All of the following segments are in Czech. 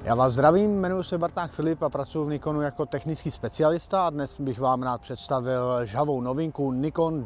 Já vás zdravím, jmenuji se Barták Filip a pracuji v Nikonu jako technický specialista a dnes bych vám rád představil žhavou novinku Nikon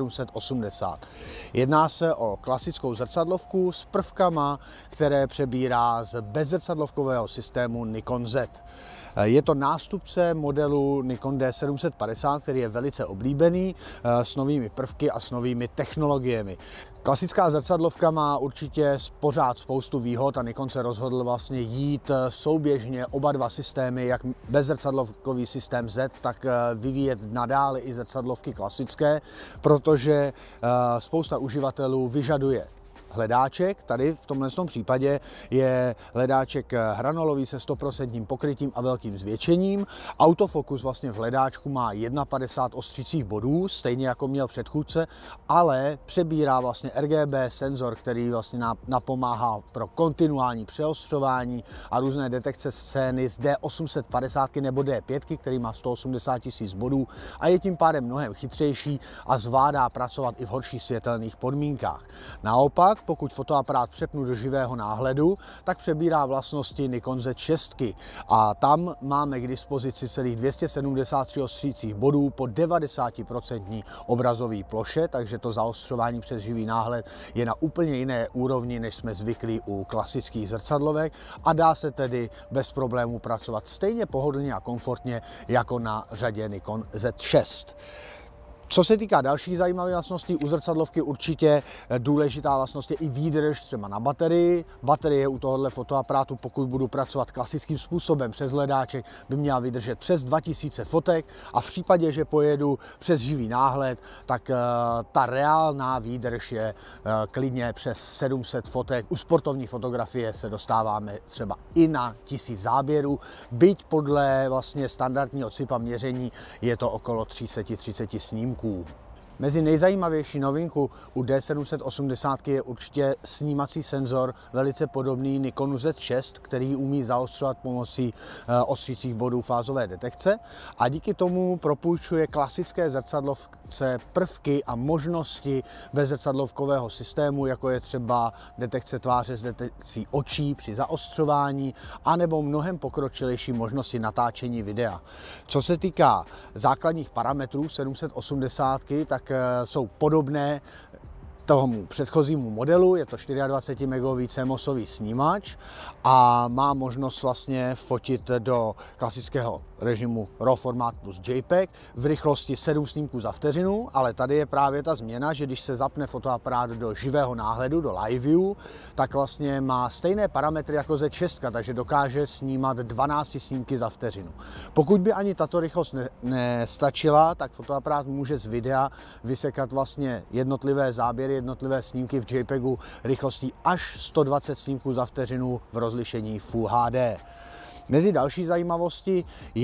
D780. Jedná se o klasickou zrcadlovku s prvkama, které přebírá z bezzrcadlovkového systému Nikon Z. Je to nástupce modelu Nikon D750, který je velice oblíbený, s novými prvky a s novými technologiemi. Klasická zrcadlovka má určitě pořád spoustu výhod a Nikon se rozhodl vlastně jít souběžně oba dva systémy, jak bezzrcadlovkový systém Z, tak vyvíjet nadále i zrcadlovky klasické, protože spousta uživatelů vyžaduje hledáček. Tady v tomhle případě je hledáček hranolový se 100% pokrytím a velkým zvětšením. Autofokus vlastně v hledáčku má 51 ostřicích bodů, stejně jako měl předchůdce, ale přebírá vlastně RGB senzor, který vlastně napomáhá pro kontinuální přeostřování a různé detekce scény z D850 nebo D5, který má 180 000 bodů a je tím pádem mnohem chytřejší a zvládá pracovat i v horších světelných podmínkách. Naopak, pokud fotoaparát přepnu do živého náhledu, tak přebírá vlastnosti Nikon Z6 a tam máme k dispozici celých 273 ostřících bodů po 90% obrazové ploše, takže to zaostřování přes živý náhled je na úplně jiné úrovni, než jsme zvyklí u klasických zrcadlovek a dá se tedy bez problémů pracovat stejně pohodlně a komfortně jako na řadě Nikon Z6. Co se týká dalších zajímavých vlastností, u zrcadlovky určitě důležitá vlastnost je i výdrž třeba na baterii. Baterie u tohohle fotoaparátu, pokud budu pracovat klasickým způsobem přes hledáček, by měla vydržet přes 2000 fotek a v případě, že pojedu přes živý náhled, tak ta reálná výdrž je klidně přes 700 fotek. U sportovní fotografie se dostáváme třeba i na 1000 záběrů, byť podle vlastně standardního CIPA měření je to okolo 330 snímků. Mezi nejzajímavější novinku u D780 je určitě snímací senzor, velice podobný Nikonu Z6, který umí zaostřovat pomocí ostřících bodů fázové detekce a díky tomu propůjčuje klasické zrcadlovce prvky a možnosti bezzrcadlovkového systému, jako je třeba detekce tváře s detekcí očí při zaostřování, anebo mnohem pokročilejší možnosti natáčení videa. Co se týká základních parametrů 780, tak jsou podobné tomu předchozímu modelu, je to 24 megový CMOSový snímač a má možnost vlastně fotit do klasického režimu RAW formát plus JPEG v rychlosti 7 snímků za vteřinu, ale tady je právě ta změna, že když se zapne fotoaparát do živého náhledu, do live view, tak vlastně má stejné parametry jako Z6, takže dokáže snímat 12 snímky za vteřinu. Pokud by ani tato rychlost nestačila, tak fotoaparát může z videa vysekat vlastně jednotlivé záběry, jednotlivé snímky v JPEGu rychlostí až 120 snímků za vteřinu v rozlišení Full HD. Mezi další zajímavosti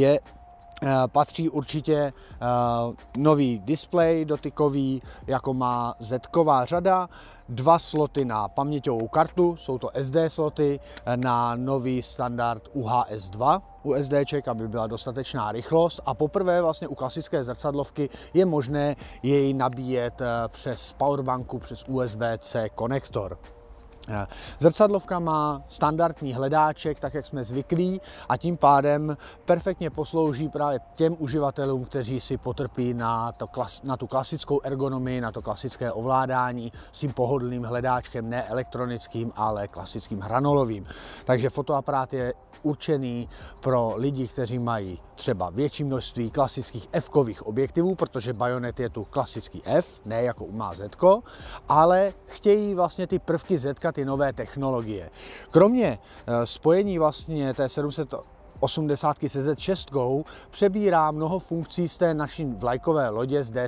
patří určitě nový displej dotykový, jako má Z-ková řada, 2 sloty na paměťovou kartu, jsou to SD sloty na nový standard UHS 2 u SDček, aby byla dostatečná rychlost a poprvé vlastně u klasické zrcadlovky je možné jej nabíjet přes powerbanku, přes USB-C konektor. Zrcadlovka má standardní hledáček, tak jak jsme zvyklí a tím pádem perfektně poslouží právě těm uživatelům, kteří si potrpí na tu klasickou ergonomii, na to klasické ovládání s tím pohodlným hledáčkem, ne elektronickým, ale klasickým hranolovým. Takže fotoaparát je určený pro lidi, kteří mají třeba větší množství klasických F-kových objektivů, protože bajonet je tu klasický F, ne jako má Z, ale chtějí vlastně ty prvky Z, ty nové technologie. Kromě spojení vlastně té 780 se Z6 přebírá mnoho funkcí z té naší vlajkové lodě z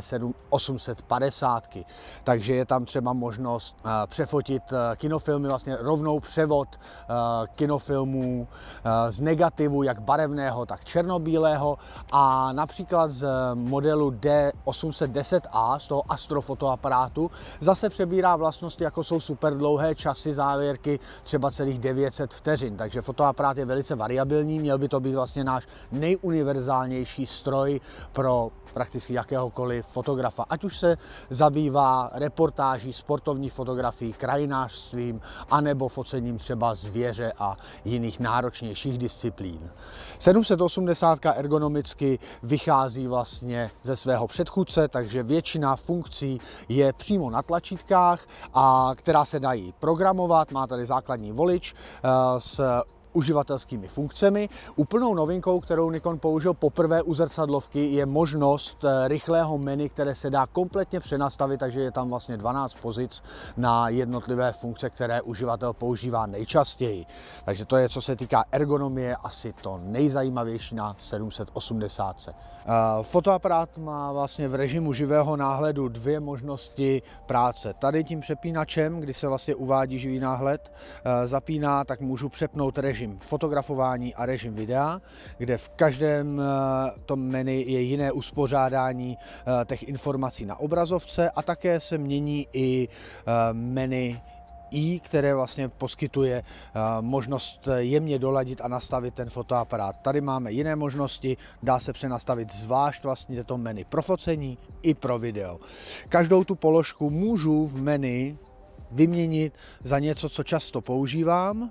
D850. Takže je tam třeba možnost přefotit kinofilmy, vlastně rovnou převod kinofilmů z negativu, jak barevného, tak černobílého a například z modelu D810A, z toho astrofotoaparátu, zase přebírá vlastnosti, jako jsou super dlouhé časy závěrky, třeba celých 900 vteřin. Takže fotoaparát je velice variabilní, měl by to být vlastně náš nejuniverzálnější stroj pro prakticky jakéhokoliv fotografa. Ať už se zabývá reportáží, sportovní fotografií, krajinářstvím, anebo focením třeba zvěře a jiných náročnějších disciplín. 780 ergonomicky vychází vlastně ze svého předchůdce, takže většina funkcí je přímo na tlačítkách, a která se dají programovat. Má tady základní volič s uživatelskými funkcemi. Úplnou novinkou, kterou Nikon použil poprvé u zrcadlovky, je možnost rychlého menu, které se dá kompletně přenastavit, takže je tam vlastně 12 pozic na jednotlivé funkce, které uživatel používá nejčastěji. Takže to je, co se týká ergonomie, asi to nejzajímavější na 780. Fotoaparát má vlastně v režimu živého náhledu dvě možnosti práce. Tady tím přepínačem, kdy se vlastně uvádí živý náhled, zapíná, tak můžu přepnout režim fotografování a režim videa, kde v každém tom menu je jiné uspořádání těch informací na obrazovce, a také se mění i menu I, které vlastně poskytuje možnost jemně doladit a nastavit ten fotoaparát. Tady máme jiné možnosti, dá se přenastavit zvlášť vlastně to menu pro focení i pro video. Každou tu položku můžu v menu vyměnit za něco, co často používám,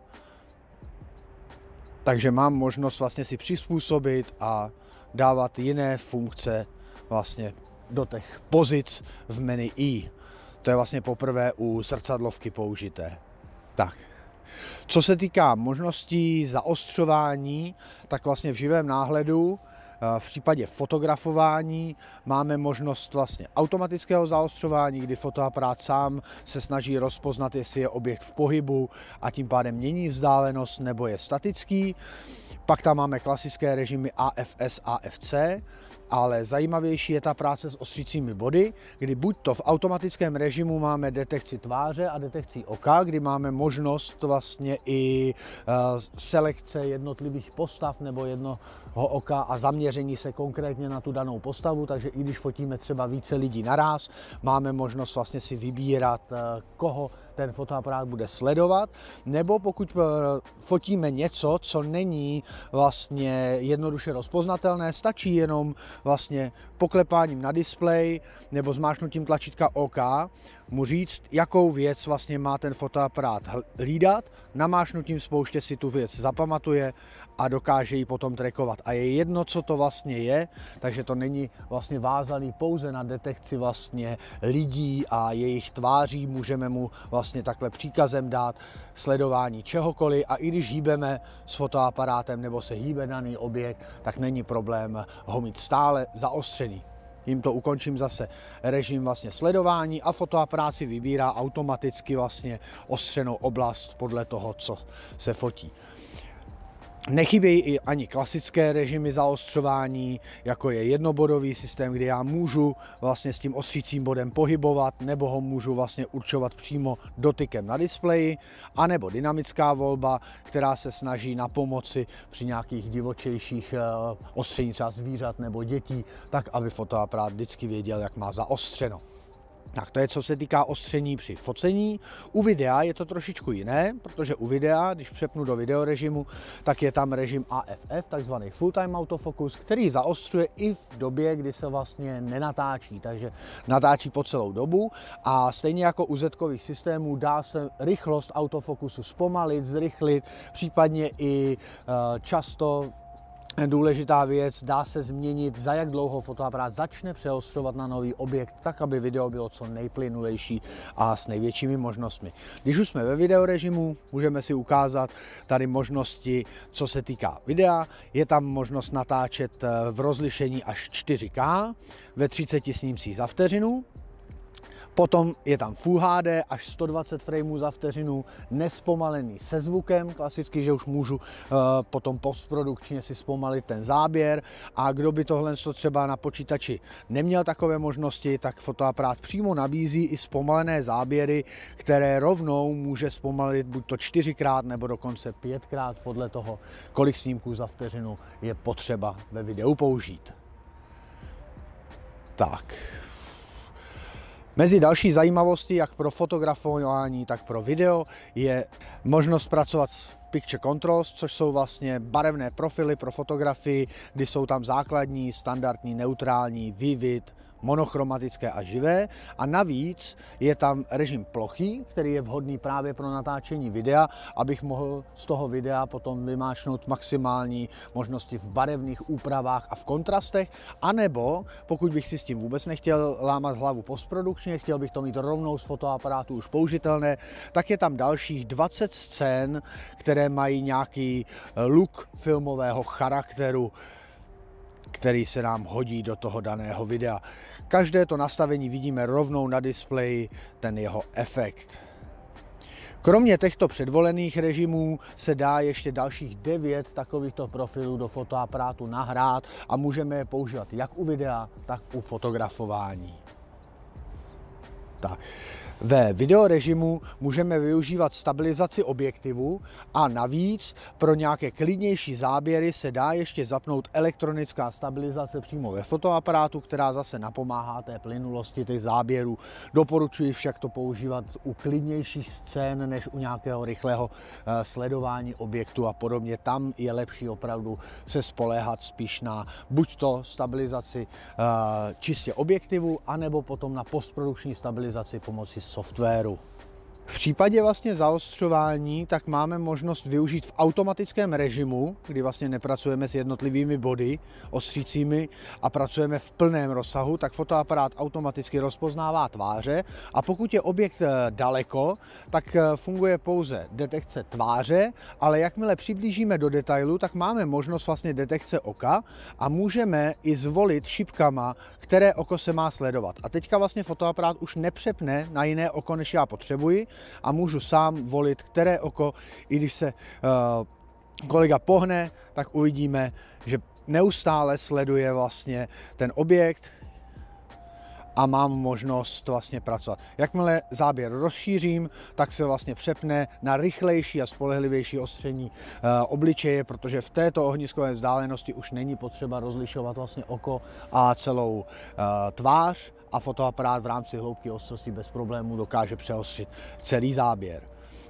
takže mám možnost vlastně si přizpůsobit a dávat jiné funkce vlastně do těch pozic v menu I. To je vlastně poprvé u zrcadlovky použité. Tak. Co se týká možností zaostřování, tak vlastně v živém náhledu v případě fotografování máme možnost vlastně automatického zaostřování, kdy fotoaparát sám se snaží rozpoznat, jestli je objekt v pohybu, a tím pádem mění vzdálenost nebo je statický. Pak tam máme klasické režimy AFS, AFC, ale zajímavější je ta práce s ostřícími body, kdy buď to v automatickém režimu máme detekci tváře a detekci oka, kdy máme možnost vlastně i selekce jednotlivých postav nebo jednoho oka a zaměření se konkrétně na tu danou postavu, takže i když fotíme třeba více lidí naráz, máme možnost vlastně si vybírat, koho ten fotoaparát bude sledovat, nebo pokud fotíme něco, co není vlastně jednoduše rozpoznatelné, stačí jenom vlastně poklepáním na displej nebo zmáčknutím tlačítka OK mu říct, jakou věc vlastně má ten fotoaparát hlídat, namáčknutím spouště si tu věc zapamatuje a dokáže ji potom trackovat. A je jedno, co to vlastně je, takže to není vlastně vázaný pouze na detekci vlastně lidí a jejich tváří, můžeme mu vlastně takhle příkazem dát sledování čehokoliv, a i když hýbeme s fotoaparátem nebo se hýbe daný objekt, tak není problém ho mít stále zaostřený. Tímto ukončím zase režim vlastně sledování a fotoaparát si vybírá automaticky vlastně ostřenou oblast podle toho, co se fotí. Nechybějí i ani klasické režimy zaostřování, jako je jednobodový systém, kdy já můžu vlastně s tím ostřícím bodem pohybovat, nebo ho můžu vlastně určovat přímo dotykem na displeji, anebo dynamická volba, která se snaží na pomoci při nějakých divočejších ostření třeba zvířat nebo dětí, tak aby fotoaparát vždycky věděl, jak má zaostřeno. Tak to je, co se týká ostření při focení. U videa je to trošičku jiné, protože u videa, když přepnu do videorežimu, tak je tam režim AFF, takzvaný Full Time Autofocus, který zaostřuje i v době, kdy se vlastně nenatáčí, takže natáčí po celou dobu, a stejně jako u Z-kových systémů dá se rychlost autofokusu zpomalit, zrychlit, případně i často důležitá věc, dá se změnit, za jak dlouho fotoaparát začne přeostřovat na nový objekt, tak aby video bylo co nejplynulejší a s největšími možnostmi. Když už jsme ve videorežimu, můžeme si ukázat tady možnosti, co se týká videa. Je tam možnost natáčet v rozlišení až 4K ve 30 snímcích za vteřinu. Potom je tam Full HD až 120 frameů za vteřinu, nespomalený se zvukem, klasicky, že už můžu potom postprodukčně si zpomalit ten záběr, a kdo by tohle třeba na počítači neměl takové možnosti, tak fotoaparát přímo nabízí i zpomalené záběry, které rovnou může zpomalit buď to 4x nebo dokonce 5x podle toho, kolik snímků za vteřinu je potřeba ve videu použít. Tak. Mezi další zajímavostí, jak pro fotografování, tak pro video, je možnost pracovat s Picture Controls, což jsou vlastně barevné profily pro fotografii, kdy jsou tam základní, standardní, neutrální, vivid, monochromatické a živé. A navíc je tam režim plochy, který je vhodný právě pro natáčení videa, abych mohl z toho videa potom vymáčknout maximální možnosti v barevných úpravách a v kontrastech. A nebo pokud bych si s tím vůbec nechtěl lámat hlavu postprodukčně, chtěl bych to mít rovnou z fotoaparátu už použitelné, tak je tam dalších 20 scén, které mají nějaký look filmového charakteru, který se nám hodí do toho daného videa. Každé to nastavení vidíme rovnou na displeji, ten jeho efekt. Kromě těchto předvolených režimů se dá ještě dalších 9 takovýchto profilů do fotoaparátu nahrát a můžeme je používat jak u videa, tak u fotografování. Tak. Ve videorežimu můžeme využívat stabilizaci objektivu a navíc pro nějaké klidnější záběry se dá ještě zapnout elektronická stabilizace přímo ve fotoaparátu, která zase napomáhá té plynulosti těch záběrů. Doporučuji však to používat u klidnějších scén než u nějakého rychlého sledování objektu a podobně. Tam je lepší opravdu se spoléhat spíš na buď to stabilizaci čistě objektivu, anebo potom na postprodukční stabilizaci pomocí softwaru. V případě vlastně zaostřování tak máme možnost využít v automatickém režimu, kdy vlastně nepracujeme s jednotlivými body ostřícími a pracujeme v plném rozsahu, tak fotoaparát automaticky rozpoznává tváře a pokud je objekt daleko, tak funguje pouze detekce tváře, ale jakmile přiblížíme do detailu, tak máme možnost vlastně detekce oka a můžeme i zvolit šipkama, které oko se má sledovat. A teďka vlastně fotoaparát už nepřepne na jiné oko, než já potřebuji, a můžu sám volit, které oko, i když se kolega pohne, tak uvidíme, že neustále sleduje vlastně ten objekt a mám možnost vlastně pracovat. Jakmile záběr rozšířím, tak se vlastně přepne na rychlejší a spolehlivější ostření obličeje, protože v této ohniskové vzdálenosti už není potřeba rozlišovat vlastně oko a celou tvář a fotoaparát v rámci hloubky ostrosti bez problémů dokáže přeostřit celý záběr.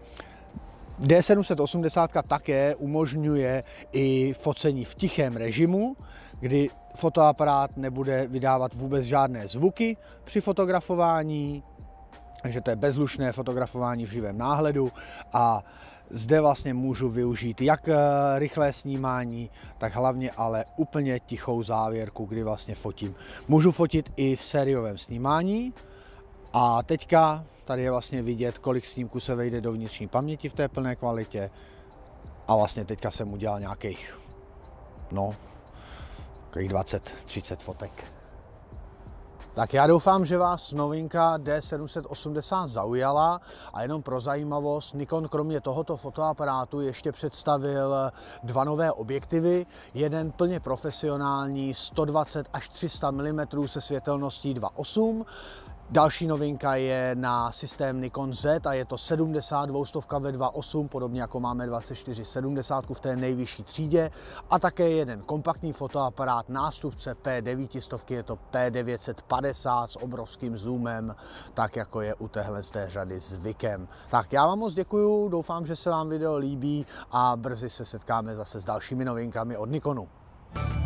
D780 také umožňuje i focení v tichém režimu, kdy fotoaparát nebude vydávat vůbec žádné zvuky při fotografování, takže to je bezhlučné fotografování v živém náhledu a zde vlastně můžu využít jak rychlé snímání, tak hlavně ale úplně tichou závěrku, kdy vlastně fotím. Můžu fotit i v sériovém snímání a teďka tady je vlastně vidět, kolik snímků se vejde do vnitřní paměti v té plné kvalitě a vlastně teďka jsem udělal nějakých 20-30 fotek. Tak já doufám, že vás novinka D780 zaujala a jenom pro zajímavost, Nikon kromě tohoto fotoaparátu ještě představil 2 nové objektivy. Jeden plně profesionální 120 až 300 mm se světelností 2.8. Další novinka je na systém Nikon Z a je to 72 ve 2.8, podobně jako máme 2470 v té nejvyšší třídě. A také jeden kompaktní fotoaparát, nástupce P900, je to P950 s obrovským zoomem, tak jako je u téhle z té řady zvykem. Tak já vám moc děkuju, doufám, že se vám video líbí a brzy se setkáme zase s dalšími novinkami od Nikonu.